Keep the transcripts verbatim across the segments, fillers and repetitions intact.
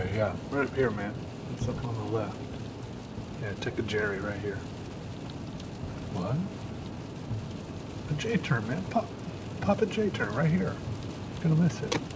Jerry, yeah. Right up here, man. It's up on the left. Yeah, take a Jerry right here. What? A J turn, man. Pop, pop a J turn right here. You're gonna miss it.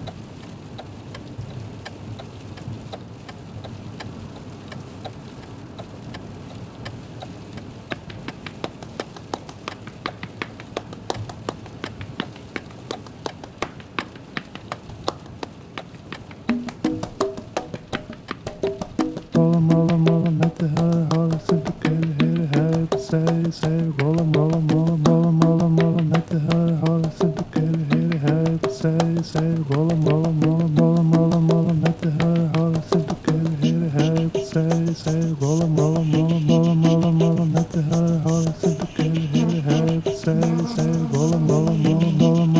Roll 'em, roll 'em, roll 'em, hit the hard, hard, syndicated, hit it, have it, say, say, roll 'em, roll 'em, roll 'em, roll 'em, roll 'em, roll 'em, hit the hard, hard, syndicated, hit it, have it, say, say, roll 'em, roll 'em, roll 'em, roll 'em, roll 'em, roll 'em, hit the hard, hard, syndicated, hit it, have it, say, say, roll 'em, roll 'em, roll 'em, roll 'em, roll 'em, roll 'em, hit the hard, hard, syndicated, hit it, have it, say, say, roll 'em, roll 'em, roll 'em, roll 'em,